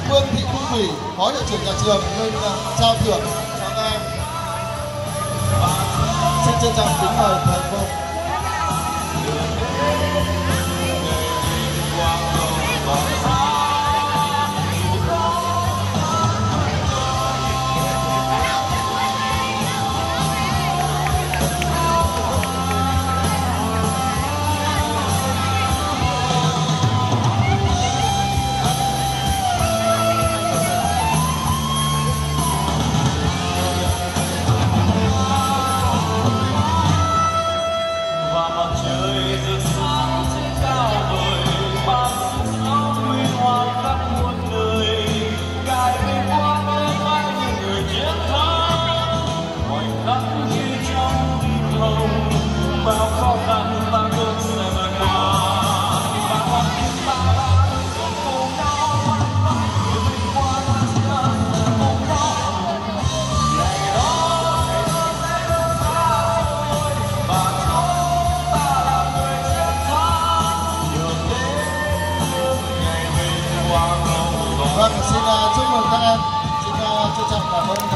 Vương Thị Thu Thủy, Phó Hiệu trưởng nhà trường lên trao thưởng cho các em. Xin trân trọng kính mời thầy cô. Vâng, xin chúc mừng các em. Xin trân trọng cảm ơn